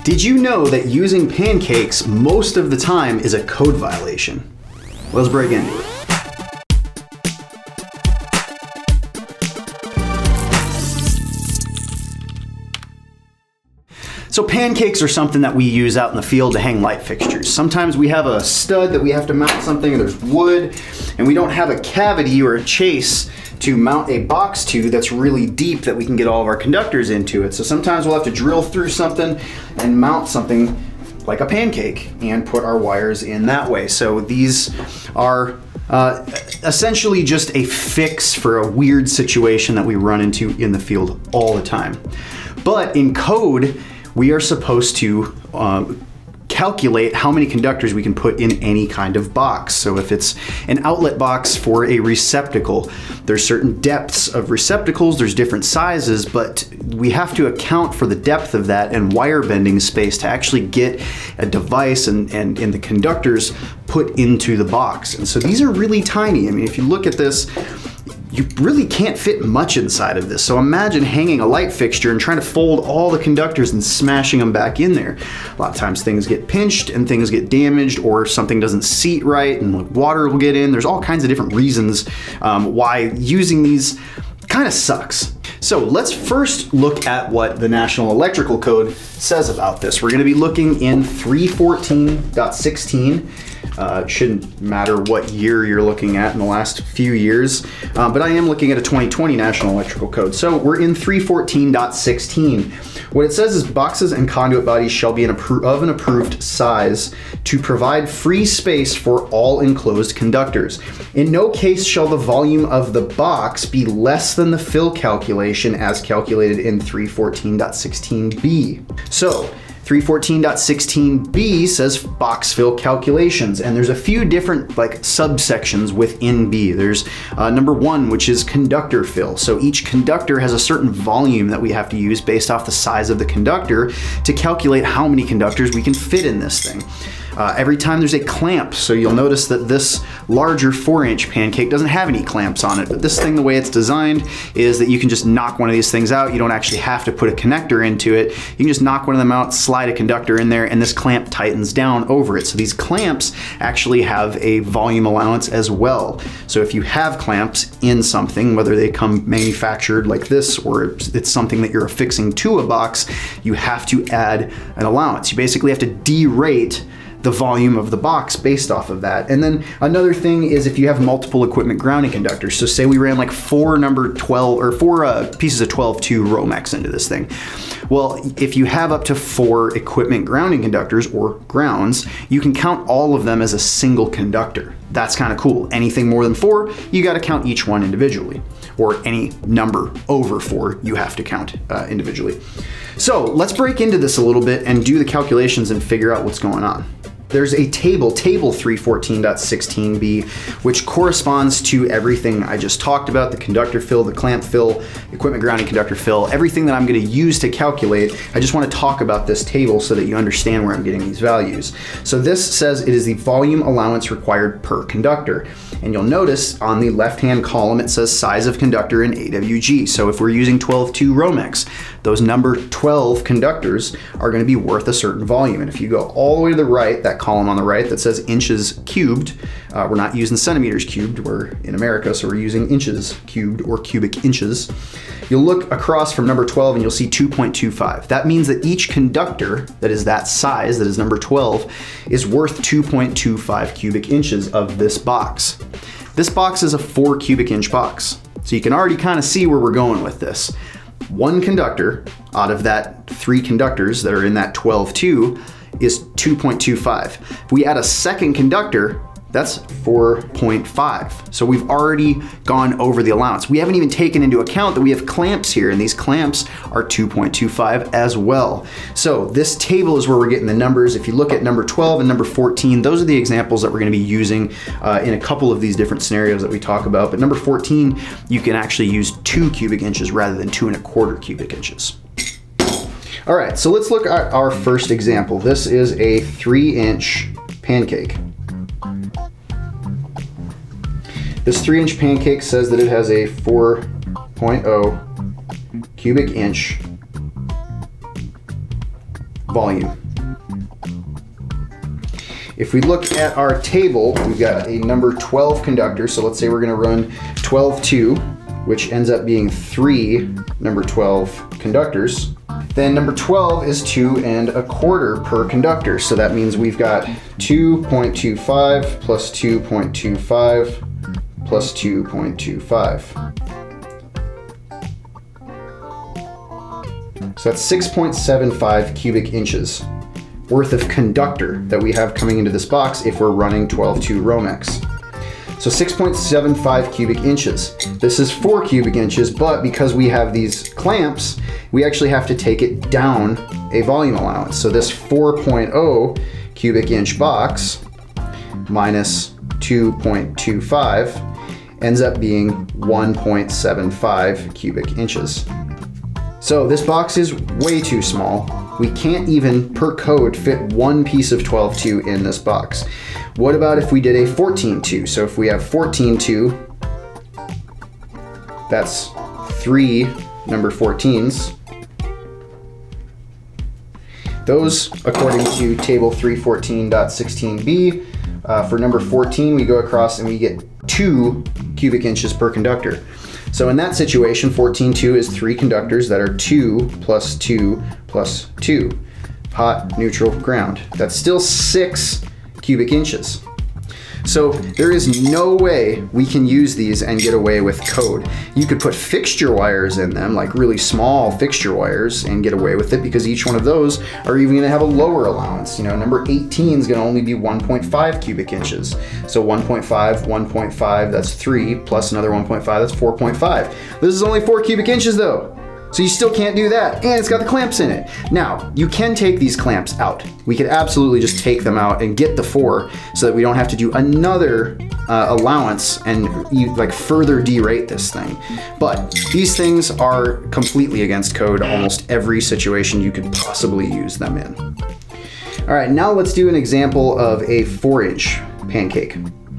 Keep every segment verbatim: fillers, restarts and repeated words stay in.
Did you know that using pancakes most of the time is a code violation? Let's break into it. So pancakes are something that we use out in the field to hang light fixtures. Sometimes we have a stud that we have to mount something, and there's wood, and we don't have a cavity or a chase to mount a box to that's really deep that we can get all of our conductors into it. So sometimes we'll have to drill through something and mount something like a pancake and put our wires in that way. So these are uh, essentially just a fix for a weird situation that we run into in the field all the time. But in code, we are supposed to uh, calculate how many conductors we can put in any kind of box. So if it's an outlet box for a receptacle, there's certain depths of receptacles, there's different sizes, but we have to account for the depth of that and wire bending space to actually get a device and, and, and the conductors put into the box. And so these are really tiny. I mean, if you look at this, you really can't fit much inside of this. So imagine hanging a light fixture and trying to fold all the conductors and smashing them back in there. A lot of times things get pinched and things get damaged, or something doesn't seat right and water will get in. There's all kinds of different reasons um, why using these kind of sucks. So let's first look at what the National Electrical Code says about this. We're going to be looking in three fourteen point sixteen. Uh, it shouldn't matter what year you're looking at in the last few years, uh, but I am looking at a twenty twenty National Electrical Code. So we're in three fourteen point sixteen. What it says is boxes and conduit bodies shall be an of an approved size to provide free space for all enclosed conductors. In no case shall the volume of the box be less than the fill calculation as calculated in three fourteen point sixteen B. So three fourteen point sixteen B says box fill calculations, and there's a few different like subsections within B. There's uh, number one, which is conductor fill. So each conductor has a certain volume that we have to use based off the size of the conductor to calculate how many conductors we can fit in this thing. Uh, every time there's a clamp, so you'll notice that this larger four inch pancake doesn't have any clamps on it, but this thing, the way it's designed is that you can just knock one of these things out. You don't actually have to put a connector into it. You can just knock one of them out, slide a conductor in there, and this clamp tightens down over it. So these clamps actually have a volume allowance as well. So if you have clamps in something, whether they come manufactured like this or it's something that you're affixing to a box, you have to add an allowance. You basically have to derate the volume of the box based off of that. And then another thing is if you have multiple equipment grounding conductors. So say we ran like four number twelve or four uh, pieces of twelve two Romex into this thing. Well, if you have up to four equipment grounding conductors or grounds, you can count all of them as a single conductor. That's kind of cool. Anything more than four, you got to count each one individually, or any number over four, you have to count uh, individually. So let's break into this a little bit and do the calculations and figure out what's going on. There's a table, table three fourteen point sixteen B, which corresponds to everything I just talked about, the conductor fill, the clamp fill, equipment grounding conductor fill, everything that I'm gonna use to calculate. I just wanna talk about this table so that you understand where I'm getting these values. So this says it is the volume allowance required per conductor. And you'll notice on the left-hand column, it says size of conductor in A W G. So if we're using twelve two Romex, those number twelve conductors are gonna be worth a certain volume. And if you go all the way to the right, that column on the right that says inches cubed, uh, we're not using centimeters cubed, we're in America, so we're using inches cubed or cubic inches. You'll look across from number twelve and you'll see two point two five. That means that each conductor that is that size, that is number twelve, is worth two point two five cubic inches of this box. This box is a four cubic inch box. So you can already kind of see where we're going with this. One conductor out of that three conductors that are in that twelve two is two point two five. If we add a second conductor, that's four point five. So we've already gone over the allowance. We haven't even taken into account that we have clamps here, and these clamps are two point two five as well. So this table is where we're getting the numbers. If you look at number twelve and number fourteen, those are the examples that we're gonna be using uh, in a couple of these different scenarios that we talk about. But number fourteen, you can actually use two cubic inches rather than two and a quarter cubic inches. All right, so let's look at our first example. This is a three inch pancake. This three inch pancake says that it has a four point oh cubic inch volume. If we look at our table, we've got a number twelve conductor. So let's say we're gonna run twelve two, which ends up being three number twelve conductors. Then number twelve is two and a quarter per conductor. So that means we've got two point two five plus two point two five plus two point two five. So that's six point seven five cubic inches worth of conductor that we have coming into this box if we're running twelve two Romex. So six point seven five cubic inches. This is four cubic inches, but because we have these clamps, we actually have to take it down a volume allowance. So this four point oh cubic inch box minus two point two five ends up being one point seven five cubic inches. So this box is way too small. We can't even, per code, fit one piece of twelve two in this box. What about if we did a fourteen two? So if we have fourteen two, that's three number fourteens. Those, according to table three fourteen point sixteen b, uh, for number fourteen, we go across and we get two cubic inches per conductor. So in that situation, fourteen two is three conductors that are two plus two plus two. Hot, neutral, ground. That's still six cubic inches. So there is no way we can use these and get away with code. You could put fixture wires in them, like really small fixture wires, and get away with it because each one of those are even gonna have a lower allowance. You know, number eighteen is gonna only be one point five cubic inches. So one point five, one point five, that's three, plus another one point five, that's four point five. This is only four cubic inches though. So you still can't do that, and it's got the clamps in it. Now, you can take these clamps out. We could absolutely just take them out and get the four so that we don't have to do another uh, allowance and you, like further derate this thing. But these things are completely against code, almost every situation you could possibly use them in. All right, now let's do an example of a four inch pancake.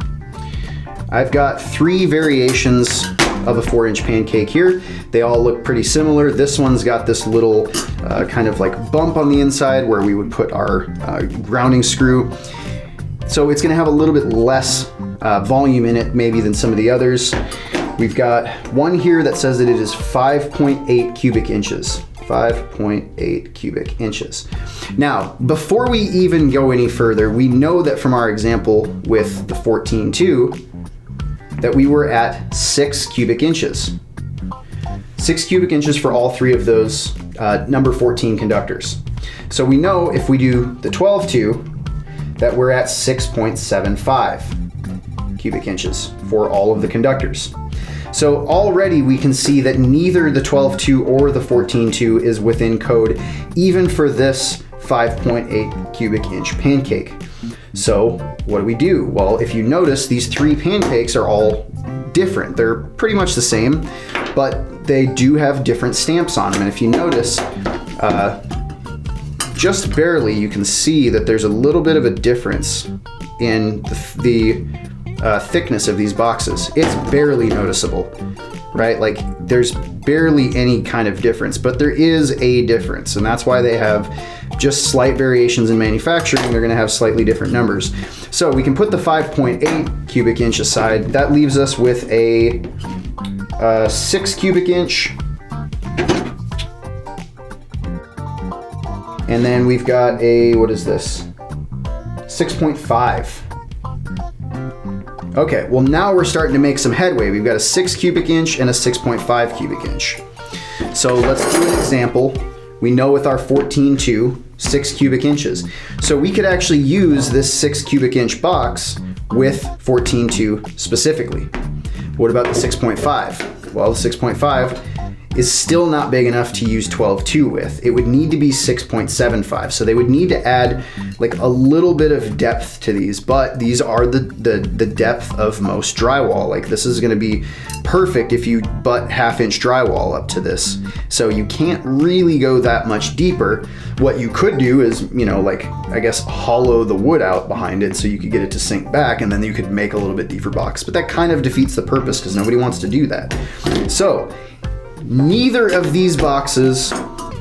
I've got three variations of a four inch pancake here. They all look pretty similar. This one's got this little uh, kind of like bump on the inside where we would put our uh, grounding screw. So it's gonna have a little bit less uh, volume in it maybe than some of the others. We've got one here that says that it is five point eight cubic inches. five point eight cubic inches. Now, before we even go any further, we know that from our example with the fourteen two, that we were at six cubic inches. Six cubic inches for all three of those uh, number fourteen conductors. So we know if we do the twelve two, that we're at six point seven five cubic inches for all of the conductors. So already we can see that neither the twelve two or the fourteen two is within code, even for this five point eight cubic inch pancake. So what do we do? Well, if you notice, these three pancakes are all different. They're pretty much the same, but they do have different stamps on them. And if you notice, uh, just barely, you can see that there's a little bit of a difference in the, the uh, thickness of these boxes. It's barely noticeable, right? Like there's barely any kind of difference, but there is a difference. And that's why they have just slight variations in manufacturing. They're gonna have slightly different numbers. So we can put the five point eight cubic inch aside. That leaves us with a, a six cubic inch. And then we've got a, what is this? six point five. Okay, well now we're starting to make some headway. We've got a six cubic inch and a six point five cubic inch. So let's do an example. We know with our fourteen two, six cubic inches. So we could actually use this six cubic inch box with fourteen two specifically. What about the six point five? Well, the six point five is still not big enough to use twelve two with. It would need to be six point seven five. So they would need to add like a little bit of depth to these, but these are the, the, the depth of most drywall. Like this is gonna be perfect if you butt half inch drywall up to this. So you can't really go that much deeper. What you could do is, you know, like, I guess hollow the wood out behind it so you could get it to sink back, and then you could make a little bit deeper box. But that kind of defeats the purpose because nobody wants to do that. So neither of these boxes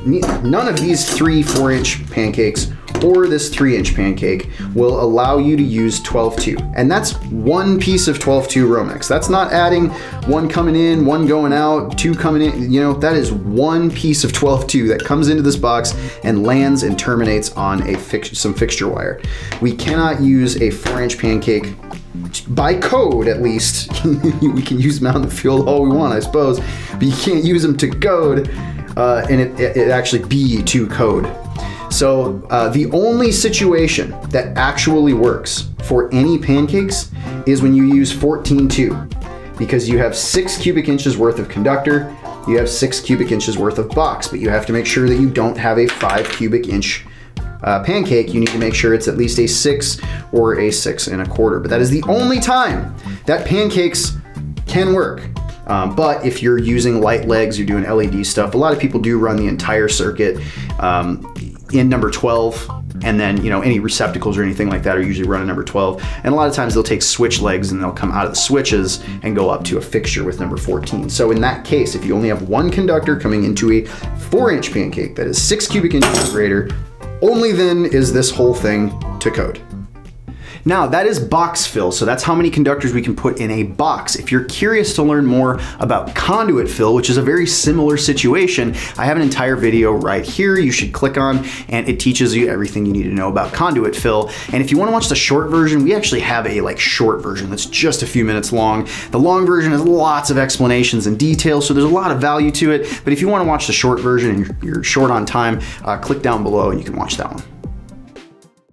none of these three four inch pancakes or this three inch pancake will allow you to use twelve two. And that's one piece of twelve two Romex. That's not adding one coming in, one going out, two coming in. You know, that is one piece of twelve two that comes into this box and lands and terminates on a fix some fixture wire. We cannot use a four inch pancake, by code at least. We can use them out in the field all we want, I suppose, but you can't use them to code uh, and it, it actually be to code. So uh, the only situation that actually works for any pancakes is when you use fourteen two, because you have six cubic inches worth of conductor, you have six cubic inches worth of box, but you have to make sure that you don't have a five cubic inch uh, pancake. You need to make sure it's at least a six or a six and a quarter. But that is the only time that pancakes can work. Um, but if you're using light legs, you're doing L E D stuff, a lot of people do run the entire circuit um, in number twelve, and then, you know, any receptacles or anything like that are usually run in number twelve. And a lot of times they'll take switch legs and they'll come out of the switches and go up to a fixture with number fourteen. So in that case, if you only have one conductor coming into a four inch pancake that is six cubic inches or greater, only then is this whole thing to code. Now that is box fill, so that's how many conductors we can put in a box. If you're curious to learn more about conduit fill, which is a very similar situation, I have an entire video right here you should click on, and it teaches you everything you need to know about conduit fill. And if you want to watch the short version, we actually have a like short version that's just a few minutes long. The long version has lots of explanations and details, so there's a lot of value to it. But if you want to watch the short version and you're, you're short on time, uh, click down below and you can watch that one.